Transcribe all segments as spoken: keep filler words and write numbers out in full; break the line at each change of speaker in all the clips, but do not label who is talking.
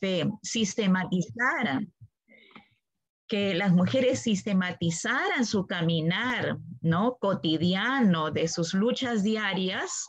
fe sistematizaran, que las mujeres sistematizaran su caminar, ¿no?, cotidiano de sus luchas diarias,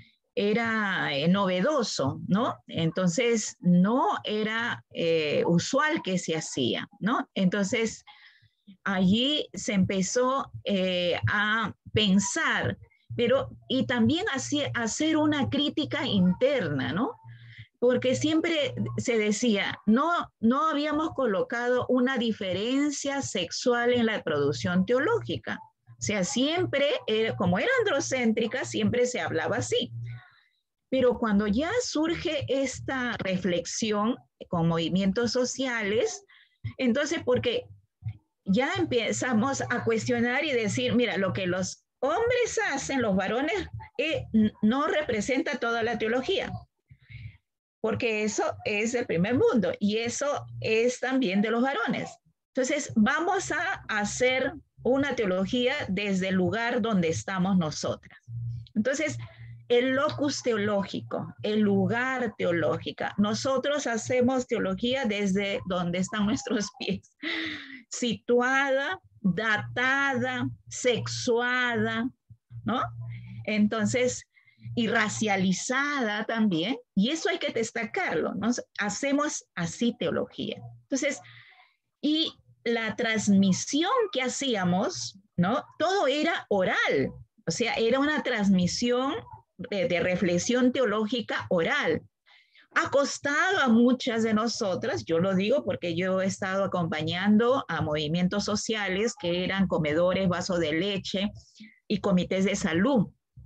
era eh, novedoso, ¿no? Entonces, no era eh, usual que se hacía, ¿no? Entonces, allí se empezó eh, a pensar, pero y también así, hacer una crítica interna, ¿no? Porque siempre se decía, no, no habíamos colocado una diferencia sexual en la producción teológica. O sea, siempre, eh, como era androcéntrica, siempre se hablaba así. Pero cuando ya surge esta reflexión con movimientos sociales, entonces, porque ya empezamos a cuestionar y decir, mira, lo que los hombres hacen, los varones, eh, no representa toda la teología, porque eso es el primer mundo y eso es también de los varones. Entonces, vamos a hacer una teología desde el lugar donde estamos nosotras. Entonces, el locus teológico, el lugar teológico. Nosotros hacemos teología desde donde están nuestros pies, situada, datada, sexuada, ¿no? Entonces, y racializada también, y eso hay que destacarlo, ¿no? Hacemos así teología. Entonces, y la transmisión que hacíamos, ¿no? Todo era oral, o sea, era una transmisión de, de reflexión teológica oral. Ha costado a muchas de nosotras, yo lo digo porque yo he estado acompañando a movimientos sociales que eran comedores, vaso de leche y comités de salud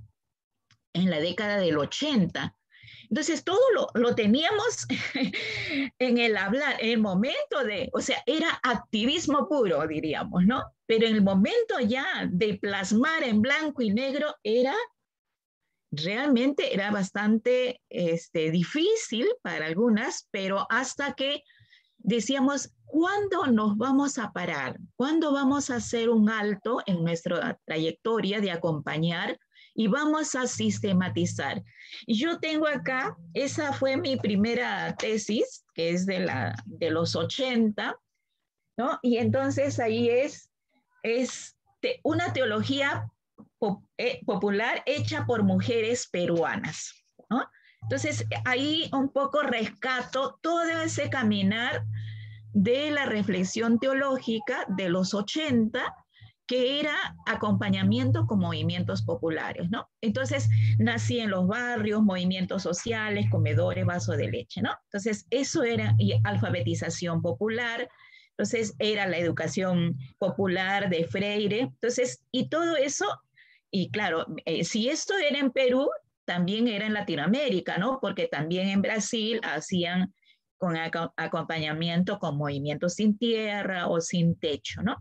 en la década del ochenta. Entonces, todo lo, lo teníamos en el hablar, en el momento de, o sea, era activismo puro, diríamos, ¿no? Pero en el momento ya de plasmar en blanco y negro era, realmente era bastante este, difícil para algunas, pero hasta que decíamos, ¿cuándo nos vamos a parar? ¿Cuándo vamos a hacer un alto en nuestra trayectoria de acompañar y vamos a sistematizar? Y yo tengo acá, esa fue mi primera tesis, que es de, la, de los ochenta, ¿no? Y entonces ahí es, es te, una teología pop, eh, popular hecha por mujeres peruanas, ¿no? Entonces ahí un poco rescato todo ese caminar de la reflexión teológica de los ochenta, que era acompañamiento con movimientos populares, ¿no? Entonces, nací en los barrios, movimientos sociales, comedores, vaso de leche, ¿no? Entonces, eso era y alfabetización popular, entonces era la educación popular de Freire, entonces, y todo eso, y claro, eh, si esto era en Perú, también era en Latinoamérica, ¿no? Porque también en Brasil hacían con ac acompañamiento con movimientos sin tierra o sin techo, ¿no?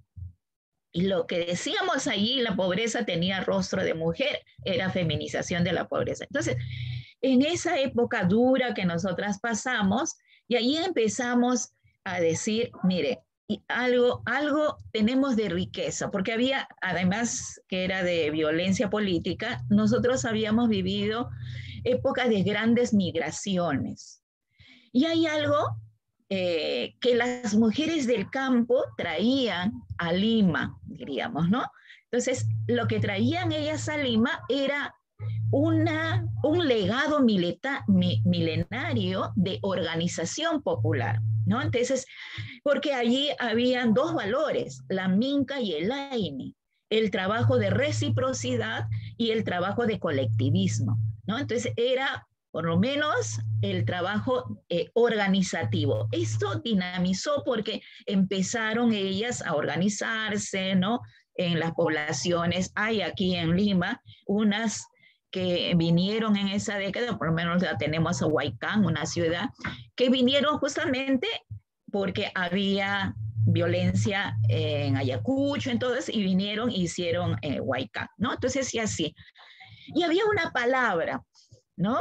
Y lo que decíamos allí, la pobreza tenía rostro de mujer, era feminización de la pobreza. Entonces, en esa época dura que nosotras pasamos, y ahí empezamos a decir, mire, y algo, algo tenemos de riqueza, porque había, además que era de violencia política, nosotros habíamos vivido épocas de grandes migraciones. Y hay algo eh, que las mujeres del campo traían a Lima, diríamos, ¿no? Entonces, lo que traían ellas a Lima era una, un legado milita, mi, milenario de organización popular, ¿no? Entonces, porque allí habían dos valores, la minca y el aini, el trabajo de reciprocidad y el trabajo de colectivismo, ¿no? Entonces, era por lo menos el trabajo eh, organizativo. Esto dinamizó porque empezaron ellas a organizarse, ¿no? En las poblaciones, hay aquí en Lima unas que vinieron en esa década, por lo menos la tenemos a Huaycán, una ciudad, que vinieron justamente porque había violencia en Ayacucho, entonces, y vinieron y hicieron eh, Huaycán, ¿no? Entonces, y así. Y había una palabra, ¿no?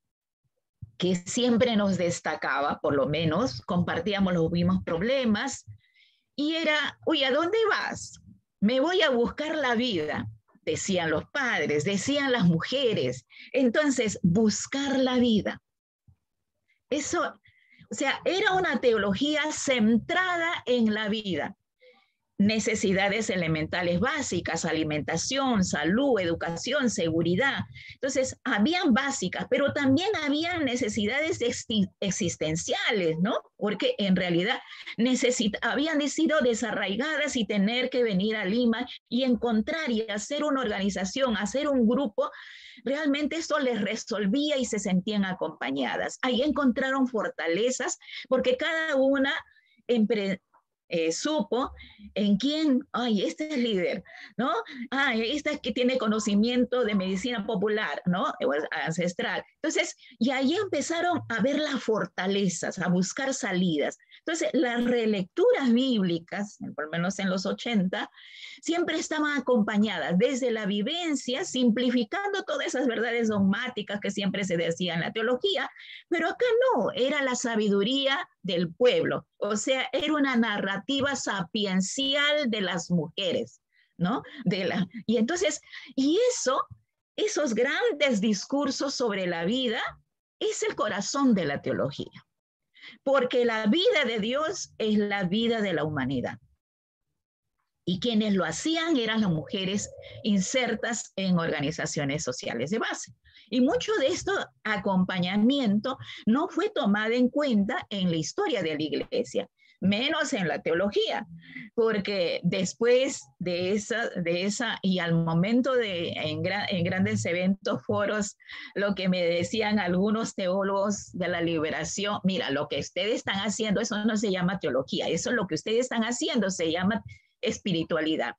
Que siempre nos destacaba, por lo menos, compartíamos los mismos problemas, y era, oye, ¿a dónde vas? Me voy a buscar la vida, decían los padres, decían las mujeres. Entonces, buscar la vida. Eso, O sea, era una teología centrada en la vida. Necesidades elementales básicas, alimentación, salud, educación, seguridad. Entonces, habían básicas, pero también habían necesidades existenciales, ¿no? Porque en realidad habían sido desarraigadas y tener que venir a Lima y encontrar y hacer una organización, hacer un grupo, realmente esto les resolvía y se sentían acompañadas. Ahí encontraron fortalezas porque cada una empre Eh, supo en quién, ay, este es líder, ¿no? Ay, esta es que tiene conocimiento de medicina popular, ¿no? Ancestral. Entonces, y ahí empezaron a ver las fortalezas, a buscar salidas. Entonces, las relecturas bíblicas, por lo menos en los ochenta, siempre estaban acompañadas desde la vivencia, simplificando todas esas verdades dogmáticas que siempre se decía en la teología, pero acá no, era la sabiduría del pueblo, o sea, era una narrativa sapiencial de las mujeres, ¿no? De la, y entonces, y eso, esos grandes discursos sobre la vida, es el corazón de la teología, porque la vida de Dios es la vida de la humanidad. Y quienes lo hacían eran las mujeres insertas en organizaciones sociales de base. Y mucho de este acompañamiento no fue tomado en cuenta en la historia de la iglesia, menos en la teología, porque después de esa, de esa y al momento de, en, gran, en grandes eventos, foros, lo que me decían algunos teólogos de la liberación, mira, lo que ustedes están haciendo, eso no se llama teología, eso es lo que ustedes están haciendo, se llama espiritualidad.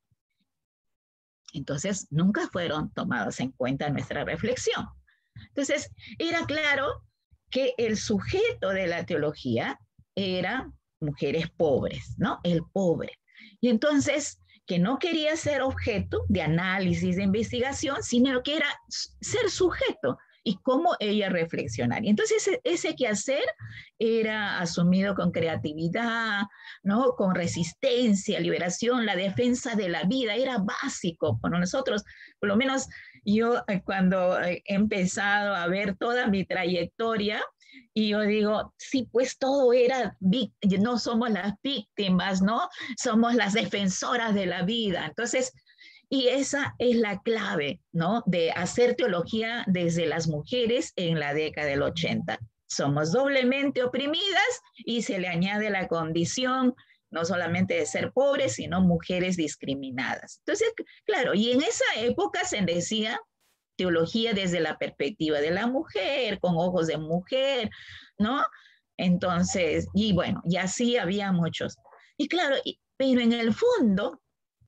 Entonces, nunca fueron tomados en cuenta en nuestra reflexión. Entonces, era claro que el sujeto de la teología era mujeres pobres, ¿no? El pobre. Y entonces, que no quería ser objeto de análisis, de investigación, sino que era ser sujeto y cómo ella reflexionar. Y entonces ese, ese quehacer era asumido con creatividad, ¿no? Con resistencia, liberación, la defensa de la vida, era básico para nosotros. Por lo menos yo cuando he empezado a ver toda mi trayectoria, y yo digo, sí, pues todo era, no somos las víctimas, ¿no? Somos las defensoras de la vida. Entonces, y esa es la clave, ¿no? De hacer teología desde las mujeres en la década del ochenta. Somos doblemente oprimidas y se le añade la condición no solamente de ser pobres, sino mujeres discriminadas. Entonces, claro, y en esa época se decía teología desde la perspectiva de la mujer, con ojos de mujer, ¿no? Entonces, y bueno, y así había muchos. Y claro, y, pero en el fondo,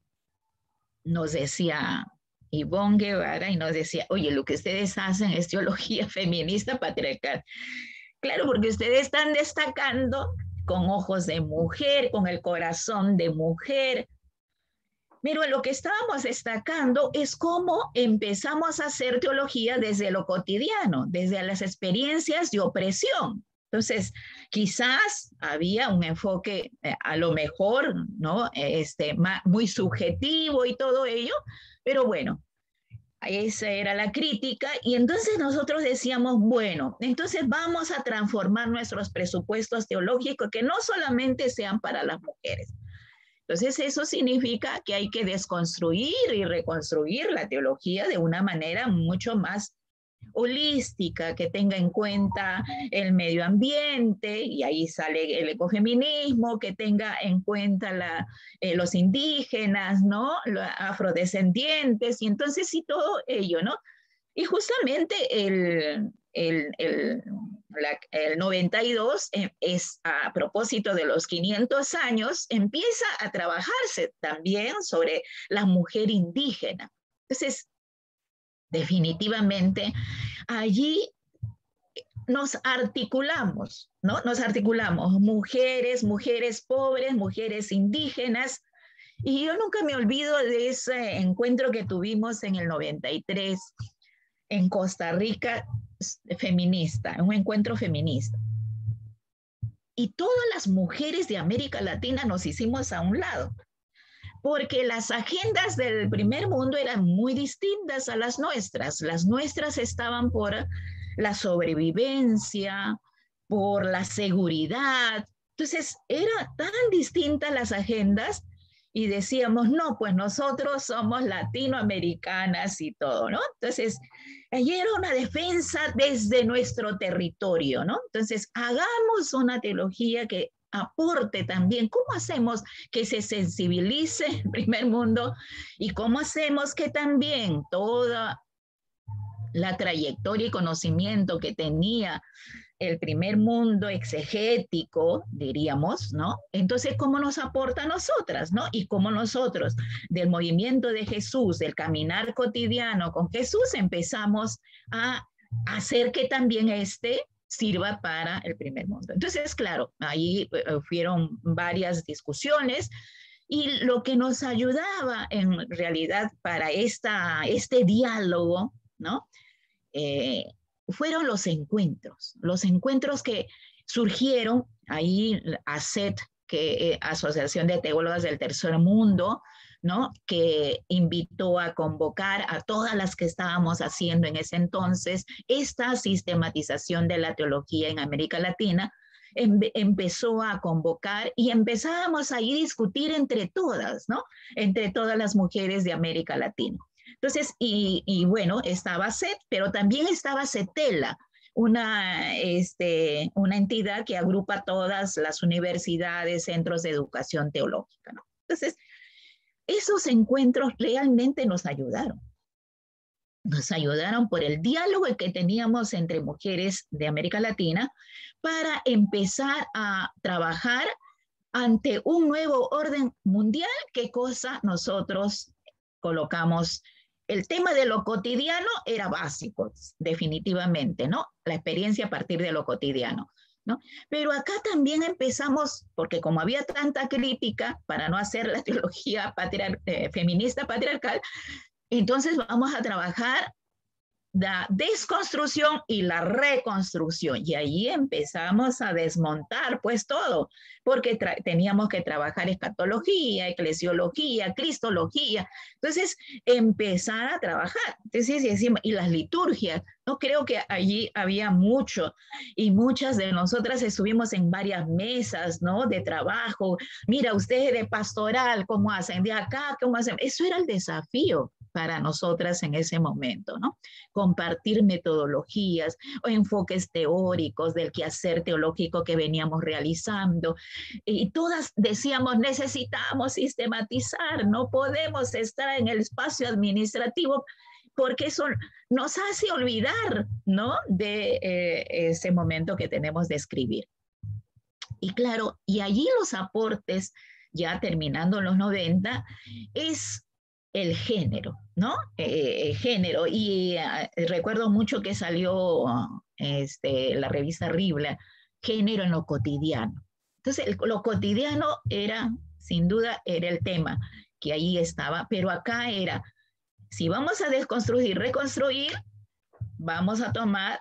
nos decía Ivonne Guevara y nos decía, oye, lo que ustedes hacen es teología feminista patriarcal. Claro, porque ustedes están destacando con ojos de mujer, con el corazón de mujer. Pero lo que estábamos destacando es cómo empezamos a hacer teología desde lo cotidiano, desde las experiencias de opresión. Entonces, quizás había un enfoque eh, a lo mejor, ¿no? Este, muy subjetivo y todo ello, pero bueno, esa era la crítica y entonces nosotros decíamos, bueno, entonces vamos a transformar nuestros presupuestos teológicos que no solamente sean para las mujeres. Entonces eso significa que hay que desconstruir y reconstruir la teología de una manera mucho más holística, que tenga en cuenta el medio ambiente, y ahí sale el ecofeminismo, que tenga en cuenta la, eh, los indígenas, ¿no? Los afrodescendientes, y entonces sí, todo ello, ¿no? Y justamente el, el, el, la, el noventa y dos es a propósito de los quinientos años, empieza a trabajarse también sobre la mujer indígena. Entonces, definitivamente, allí nos articulamos, ¿no? Nos articulamos, mujeres, mujeres pobres, mujeres indígenas, y yo nunca me olvido de ese encuentro que tuvimos en el noventa y tres en Costa Rica, feminista, un encuentro feminista. Y todas las mujeres de América Latina nos hicimos a un lado, porque las agendas del primer mundo eran muy distintas a las nuestras. Las nuestras estaban por la sobrevivencia, por la seguridad. Entonces, eran tan distintas las agendas y decíamos, no, pues nosotros somos latinoamericanas y todo, ¿no? Entonces, allí era una defensa desde nuestro territorio, ¿no? Entonces, hagamos una teología que aporte también, ¿cómo hacemos que se sensibilice el primer mundo y cómo hacemos que también toda la trayectoria y conocimiento que tenía el primer mundo exegético, diríamos, ¿no? Entonces, ¿cómo nos aporta a nosotras, ¿no? Y cómo nosotros, del movimiento de Jesús, del caminar cotidiano con Jesús, empezamos a hacer que también este sirva para el primer mundo. Entonces, claro, ahí eh, fueron varias discusiones y lo que nos ayudaba en realidad para esta, este diálogo, ¿no? Eh, fueron los encuentros, los encuentros que surgieron ahí, A C E T, que, eh, Asociación de Teólogas del Tercer Mundo, ¿no? Que invitó a convocar a todas las que estábamos haciendo en ese entonces esta sistematización de la teología en América Latina, em, empezó a convocar y empezábamos ahí a discutir entre todas, ¿no? Entre todas las mujeres de América Latina. Entonces, y, y bueno, estaba C E T, pero también estaba CETELA, una, este, una entidad que agrupa todas las universidades, centros de educación teológica, ¿no? Entonces, esos encuentros realmente nos ayudaron. Nos ayudaron por el diálogo que teníamos entre mujeres de América Latina para empezar a trabajar ante un nuevo orden mundial, qué cosa nosotros colocamos. El tema de lo cotidiano era básico, definitivamente, ¿no? La experiencia a partir de lo cotidiano, ¿no? Pero acá también empezamos, porque como había tanta crítica para no hacer la teología patriar eh, feminista patriarcal, entonces vamos a trabajar la desconstrucción y la reconstrucción. Y ahí empezamos a desmontar pues todo, porque teníamos que trabajar escatología, eclesiología, cristología. Entonces, empezar a trabajar. Entonces, decimos, y las liturgias, no creo que allí había mucho. Y muchas de nosotras estuvimos en varias mesas, ¿no? De trabajo. Mira, ustedes de pastoral, ¿cómo hacen? De acá, ¿cómo hacen? Eso era el desafío para nosotras en ese momento, ¿no? Compartir metodologías o enfoques teóricos del quehacer teológico que veníamos realizando. Y todas decíamos, necesitamos sistematizar, no podemos estar en el espacio administrativo porque eso nos hace olvidar, ¿no? De eh, ese momento que tenemos de escribir. Y claro, y allí los aportes, ya terminando en los noventa, es el género, ¿no? Eh, género. Y eh, recuerdo mucho que salió este, la revista Ribla, Género en lo cotidiano. Entonces, el, lo cotidiano era, sin duda, era el tema que ahí estaba, pero acá era, si vamos a desconstruir, reconstruir, vamos a tomar,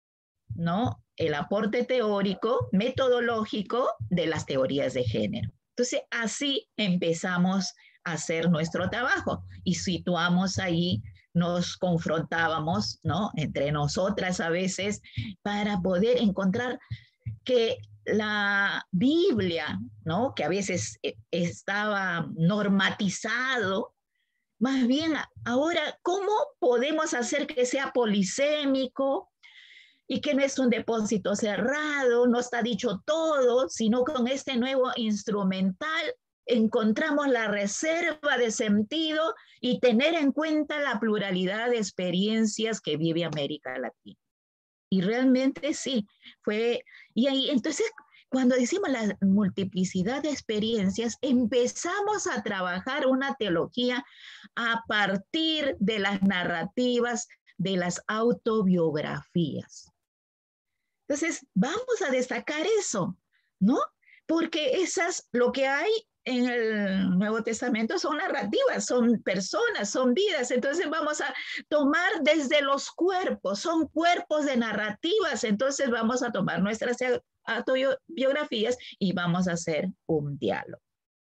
¿no? El aporte teórico, metodológico de las teorías de género. Entonces, así empezamos a hacer nuestro trabajo y situamos ahí, nos confrontábamos, ¿no? Entre nosotras a veces para poder encontrar que la Biblia, ¿no? Que a veces estaba normatizado, más bien ahora, ¿cómo podemos hacer que sea polisémico y que no es un depósito cerrado, no está dicho todo, sino con este nuevo instrumental encontramos la reserva de sentido y tener en cuenta la pluralidad de experiencias que vive América Latina? Y realmente sí, fue, y ahí, entonces, cuando decimos la multiplicidad de experiencias, empezamos a trabajar una teología a partir de las narrativas, de las autobiografías. Entonces, vamos a destacar eso, ¿no? Porque esas, lo que hay en el Nuevo Testamento son narrativas, son personas, son vidas. Entonces vamos a tomar desde los cuerpos, son cuerpos de narrativas. Entonces vamos a tomar nuestras autobiografías y vamos a hacer un diálogo.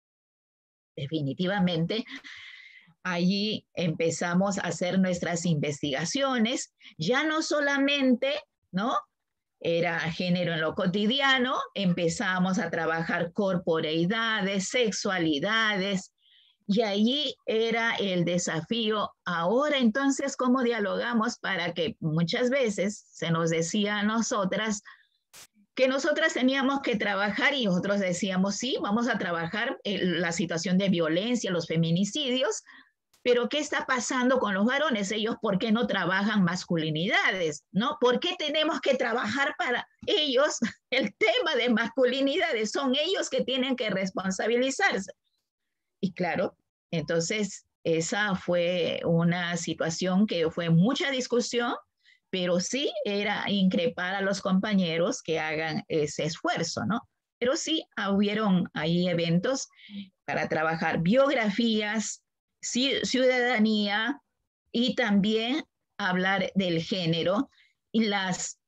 Definitivamente, allí empezamos a hacer nuestras investigaciones, ya no solamente, ¿no? era género en lo cotidiano, empezamos a trabajar corporeidades, sexualidades, y allí era el desafío. Ahora entonces, ¿cómo dialogamos para que muchas veces se nos decía a nosotras que nosotras teníamos que trabajar y nosotros decíamos, sí, vamos a trabajar la situación de violencia, los feminicidios, pero ¿qué está pasando con los varones? Ellos, ¿por qué no trabajan masculinidades? ¿No? ¿Por qué tenemos que trabajar para ellos el tema de masculinidades? Son ellos que tienen que responsabilizarse. Y claro, entonces esa fue una situación que fue mucha discusión, pero sí era increpar a los compañeros que hagan ese esfuerzo, ¿no? Pero sí hubieron ahí eventos para trabajar biografías, ciudadanía y también hablar del género y las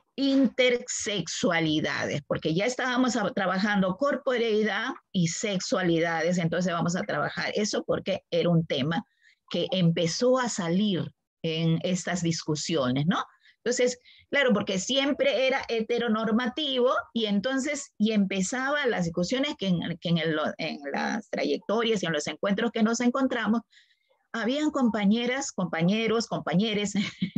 intersexualidades, porque ya estábamos trabajando corporeidad y sexualidades, entonces vamos a trabajar eso porque era un tema que empezó a salir en estas discusiones, ¿no? Entonces, claro, porque siempre era heteronormativo y entonces, y empezaba las discusiones que en, que en, el, en las trayectorias y en los encuentros que nos encontramos, habían compañeras, compañeros, compañeres,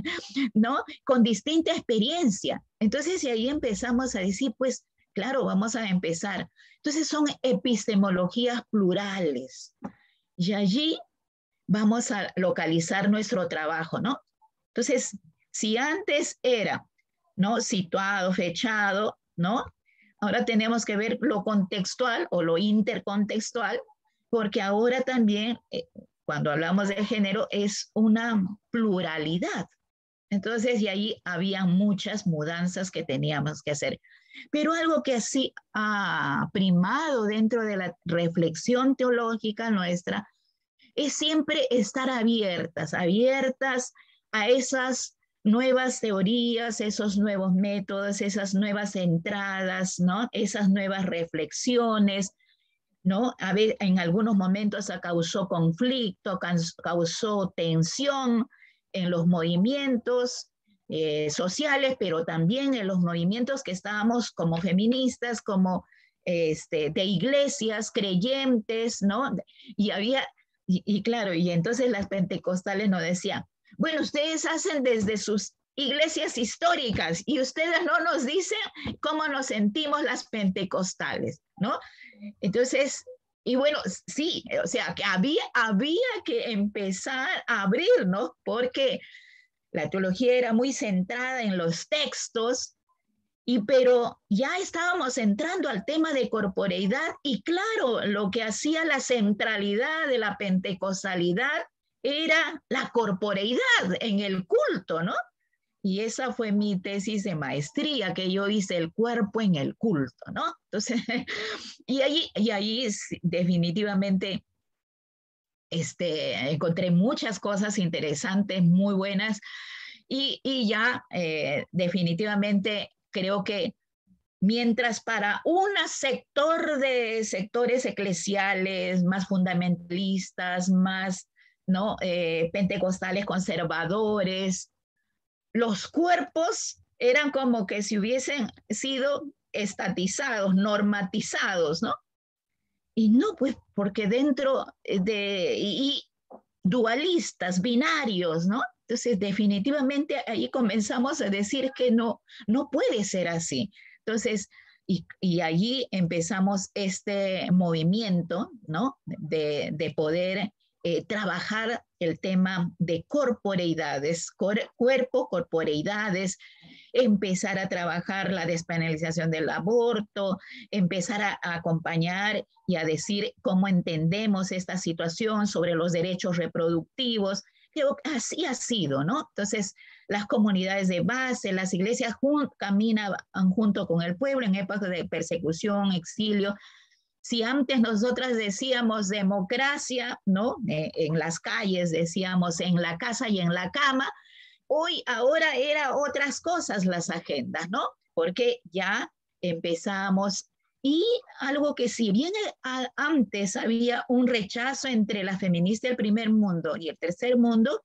¿no? Con distinta experiencia. Entonces, y ahí empezamos a decir, pues, claro, vamos a empezar. Entonces, son epistemologías plurales. Y allí vamos a localizar nuestro trabajo, ¿no? Entonces, si antes era, ¿no? Situado, fechado, ¿no? Ahora tenemos que ver lo contextual o lo intercontextual, porque ahora también, eh, cuando hablamos de género, es una pluralidad. Entonces, y ahí había muchas mudanzas que teníamos que hacer. Pero algo que así ha primado dentro de la reflexión teológica nuestra es siempre estar abiertas, abiertas a esas nuevas teorías, esos nuevos métodos, esas nuevas entradas, ¿no? Esas nuevas reflexiones, ¿no? A ver, en algunos momentos causó conflicto, causó tensión en los movimientos eh, sociales, pero también en los movimientos que estábamos como feministas, como este, de iglesias creyentes, ¿no? Y había, y, y claro, y entonces las pentecostales nos decían, bueno, ustedes hacen desde sus iglesias históricas y ustedes no nos dicen cómo nos sentimos las pentecostales, ¿no? Entonces, y bueno, sí, o sea, que había, había que empezar a abrirnos porque la teología era muy centrada en los textos, y pero ya estábamos entrando al tema de corporeidad y claro, lo que hacía la centralidad de la pentecostalidad era la corporeidad en el culto, ¿no? Y esa fue mi tesis de maestría, que yo hice el cuerpo en el culto, ¿no? Entonces, y ahí, y ahí definitivamente este, encontré muchas cosas interesantes, muy buenas, y, y ya eh, definitivamente creo que mientras para un sector de sectores eclesiales más fundamentalistas, más ¿no? eh, pentecostales conservadores, los cuerpos eran como que si hubiesen sido estatizados, normatizados, ¿no? Y no, pues, porque dentro de, y, y dualistas, binarios, ¿no? Entonces, definitivamente ahí comenzamos a decir que no, no puede ser así. Entonces, y, y allí empezamos este movimiento, ¿no? De, de poder eh, trabajar el tema de corporeidades, cor, cuerpo, corporeidades, empezar a trabajar la despenalización del aborto, empezar a, a acompañar y a decir cómo entendemos esta situación sobre los derechos reproductivos. Creo que así ha sido, ¿no? Entonces, las comunidades de base, las iglesias jun caminan junto con el pueblo en épocas de persecución, exilio. Si antes nosotras decíamos democracia, ¿no? Eh, en las calles decíamos en la casa y en la cama, hoy, ahora era otras cosas las agendas, ¿no? Porque ya empezamos, y algo que si bien a, antes había un rechazo entre la feminista del primer mundo y el tercer mundo,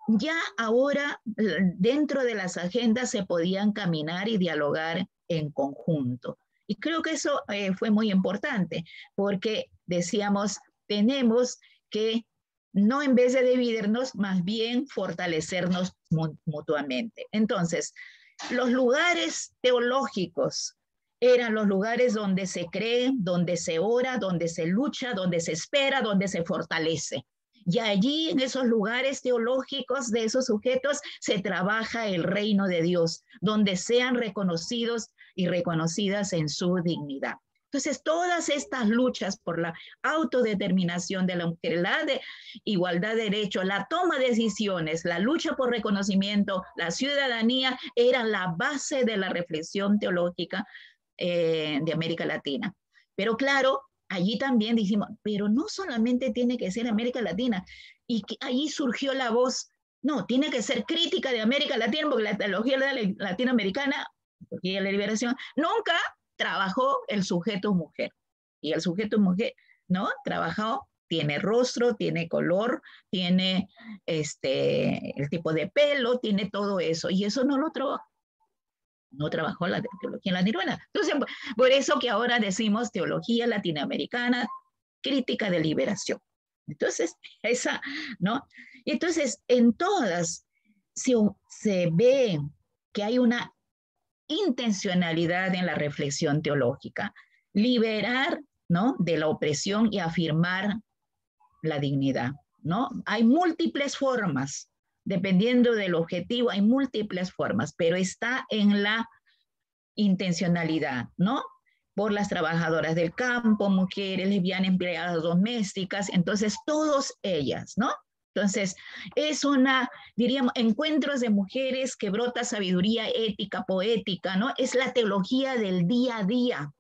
ya ahora dentro de las agendas se podían caminar y dialogar en conjunto. Y creo que eso eh, fue muy importante, porque decíamos, tenemos que no en vez de dividirnos, más bien fortalecernos mutuamente. Entonces, los lugares teológicos eran los lugares donde se cree, donde se ora, donde se lucha, donde se espera, donde se fortalece. Y allí, en esos lugares teológicos de esos sujetos, se trabaja el reino de Dios, donde sean reconocidos y reconocidas en su dignidad. Entonces, todas estas luchas por la autodeterminación de la mujer, la de igualdad de derechos, la toma de decisiones, la lucha por reconocimiento, la ciudadanía, eran la base de la reflexión teológica eh, de América Latina. Pero claro, allí también dijimos, pero no solamente tiene que ser América Latina, y que allí surgió la voz, no, tiene que ser crítica de América Latina, porque la teología latinoamericana, teología de la liberación, nunca trabajó el sujeto mujer. Y el sujeto mujer, ¿no? Trabajó, tiene rostro, tiene color, tiene este, el tipo de pelo, tiene todo eso. Y eso no lo trabajó. No trabajó la teología latinoamericana. Entonces, por eso que ahora decimos teología latinoamericana, crítica de liberación. Entonces, esa, ¿no? Entonces, en todas se, se ve que hay una intencionalidad en la reflexión teológica, liberar, ¿no?, de la opresión y afirmar la dignidad, ¿no? Hay múltiples formas, dependiendo del objetivo, hay múltiples formas, pero está en la intencionalidad, ¿no? Por las trabajadoras del campo, mujeres, lesbianas, empleadas domésticas, entonces todas ellas, ¿no? Entonces, es una, diríamos, encuentros de mujeres que brota sabiduría ética, poética, ¿no? Es la teología del día a día.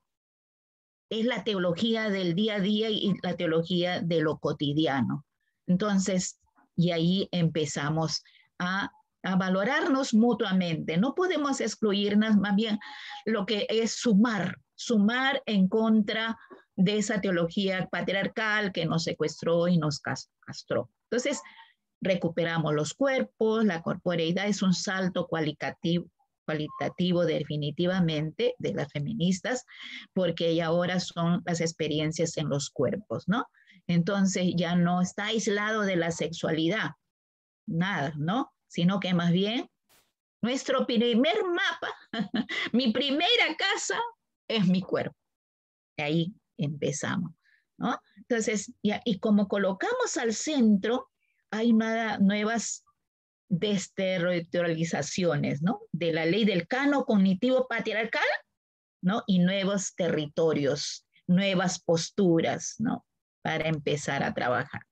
Es la teología del día a día y la teología de lo cotidiano. Entonces, y ahí empezamos a, a valorarnos mutuamente. No podemos excluirnos, más bien lo que es sumar, sumar en contra de esa teología patriarcal que nos secuestró y nos castró. Entonces, recuperamos los cuerpos, la corporeidad es un salto cualitativo, cualitativo definitivamente de las feministas, porque ya ahora son las experiencias en los cuerpos, ¿no? Entonces ya no está aislado de la sexualidad, nada, ¿no? Sino que más bien nuestro primer mapa, mi primera casa es mi cuerpo. Y ahí empezamos, ¿no? Entonces, ya, y como colocamos al centro, hay nada, nuevas desterritorializaciones, ¿no? De la ley del cano cognitivo patriarcal, ¿no? Y nuevos territorios, nuevas posturas, ¿no? Para empezar a trabajar.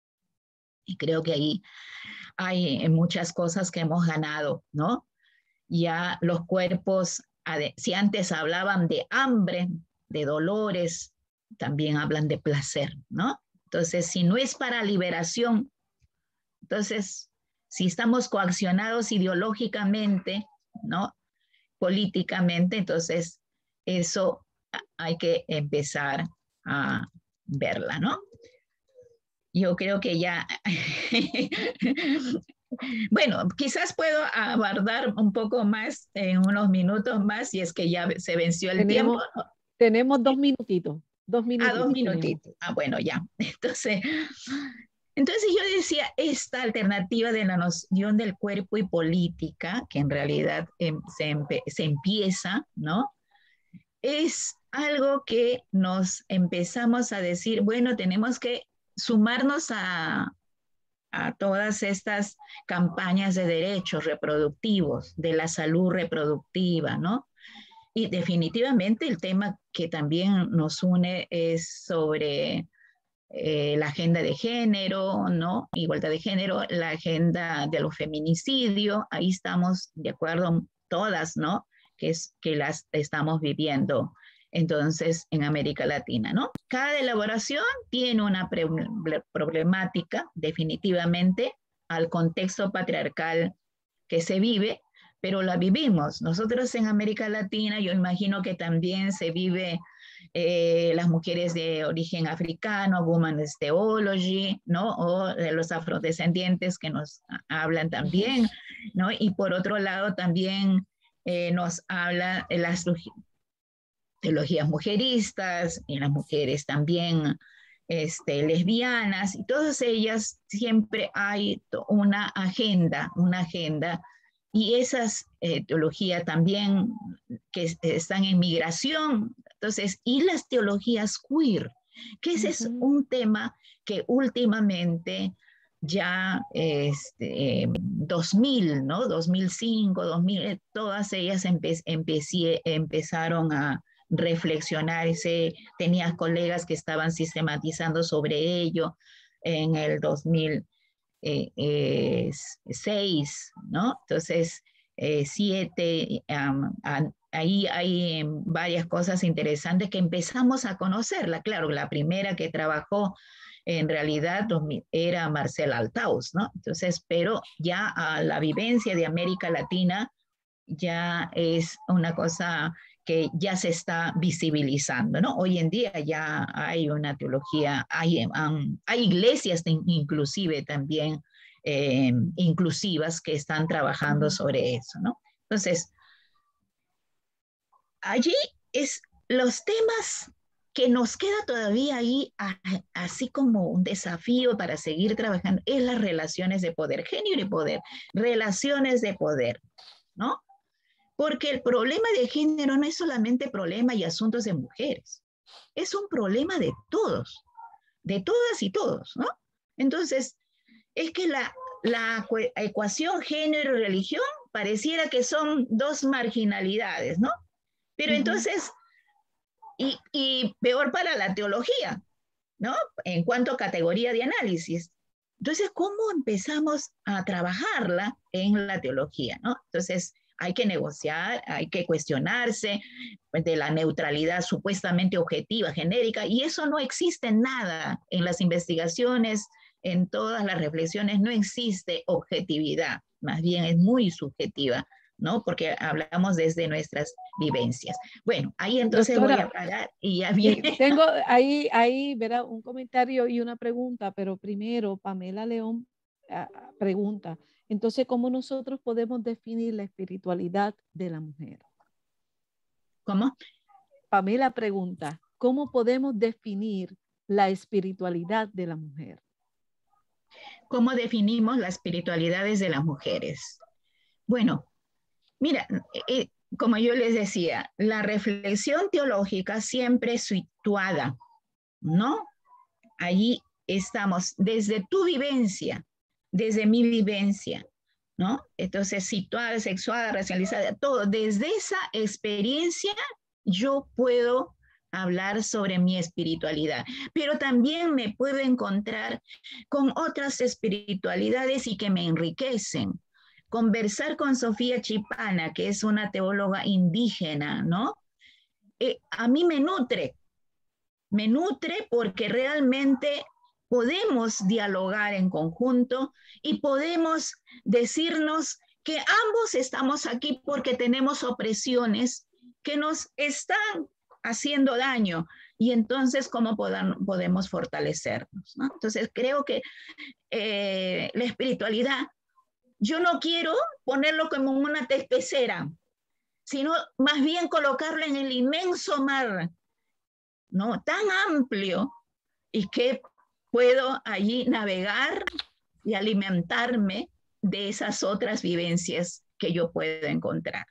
Y creo que ahí hay muchas cosas que hemos ganado, ¿no? Ya los cuerpos, si antes hablaban de hambre, de dolores, también hablan de placer, ¿no? Entonces, si no es para liberación, entonces, si estamos coaccionados ideológicamente, ¿no?, políticamente, entonces eso hay que empezar a verla, ¿no? Yo creo que ya, bueno, quizás puedo abordar un poco más en unos minutos más, si es que ya se venció el
tenemos,
tiempo, ¿no?
Tenemos dos minutitos, dos minutitos.
Ah, dos minutitos. Tenemos. Ah, bueno, ya. Entonces, entonces yo decía, esta alternativa de la noción del cuerpo y política, que en realidad eh, se, se empieza, ¿no? Es algo que nos empezamos a decir, bueno, tenemos que sumarnos a, a todas estas campañas de derechos reproductivos, de la salud reproductiva, ¿no? Y definitivamente el tema que también nos une es sobre eh, la agenda de género, ¿no? Igualdad de género, la agenda de los feminicidios, ahí estamos de acuerdo todas, ¿no? Que, es, que las estamos viviendo entonces en América Latina, ¿no? Cada elaboración tiene una problemática definitivamente al contexto patriarcal que se vive, pero la vivimos. Nosotros en América Latina, yo imagino que también se vive eh, las mujeres de origen africano, Women's Theology, ¿no? O de los afrodescendientes que nos hablan también, ¿no? Y por otro lado también eh, nos habla de las teologías mujeristas, y las mujeres también este, lesbianas, y todas ellas siempre hay una agenda, una agenda, y esas eh, teologías también que están en migración, entonces, y las teologías queer, que ese uh-huh. es un tema que últimamente ya este, dos mil, ¿no? dos mil cinco, dos mil, todas ellas empe empecé, empezaron a reflexionarse, tenía colegas que estaban sistematizando sobre ello en el dos mil seis, ¿no? Entonces, eh, siete, um, um, ahí hay um, varias cosas interesantes que empezamos a conocerla. Claro, la primera que trabajó en realidad era Marcela Altaus, ¿no? Entonces, pero ya a la vivencia de América Latina ya es una cosa que ya se está visibilizando, ¿no? Hoy en día ya hay una teología, hay, um, hay iglesias inclusive también eh, inclusivas que están trabajando sobre eso, ¿no? Entonces, allí es los temas que nos queda todavía ahí a, así como un desafío para seguir trabajando es las relaciones de poder, género y poder, relaciones de poder, ¿no? Porque el problema de género no es solamente problema y asuntos de mujeres, es un problema de todos, de todas y todos, ¿no? Entonces, es que la, la ecuación género-religión pareciera que son dos marginalidades, ¿no? Pero uh-huh. entonces, y, y peor para la teología, ¿no? En cuanto a categoría de análisis. Entonces, ¿cómo empezamos a trabajarla en la teología, ¿no? Entonces, hay que negociar, hay que cuestionarse de la neutralidad supuestamente objetiva, genérica, y eso no existe nada en las investigaciones, en todas las reflexiones, no existe objetividad, más bien es muy subjetiva, ¿no? Porque hablamos desde nuestras vivencias. Bueno, ahí entonces Doctora, voy a parar y ya viene.
Tengo ahí, ahí, verá, un comentario y una pregunta, pero primero Pamela León uh, pregunta, entonces, ¿cómo nosotros podemos definir la espiritualidad de la mujer?
¿Cómo?
Pamela pregunta, ¿cómo podemos definir la espiritualidad de la mujer?
¿Cómo definimos las espiritualidades de las mujeres? Bueno, mira, eh, como yo les decía, la reflexión teológica siempre es situada, ¿no? Allí estamos, desde tu vivencia, desde mi vivencia, ¿no? Entonces, situada, sexuada, racializada, todo, desde esa experiencia yo puedo hablar sobre mi espiritualidad, pero también me puedo encontrar con otras espiritualidades y que me enriquecen. Conversar con Sofía Chipana, que es una teóloga indígena, ¿no? Eh, a mí me nutre, me nutre porque realmente podemos dialogar en conjunto y podemos decirnos que ambos estamos aquí porque tenemos opresiones que nos están haciendo daño y entonces cómo podan, podemos fortalecernos, ¿no? Entonces creo que eh, la espiritualidad, yo no quiero ponerlo como una pecera, sino más bien colocarlo en el inmenso mar, ¿no? Tan amplio y que puedo allí navegar y alimentarme de esas otras vivencias que yo puedo encontrar.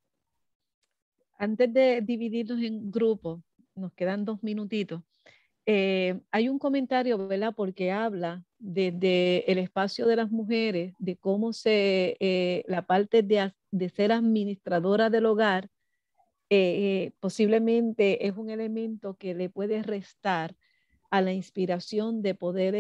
Antes de dividirnos en grupos, nos quedan dos minutitos. Eh, hay un comentario, ¿verdad? Porque habla desde el espacio de las mujeres, de cómo se, eh, la parte de, de ser administradora del hogar, eh, eh, posiblemente es un elemento que le puede restar a la inspiración de poder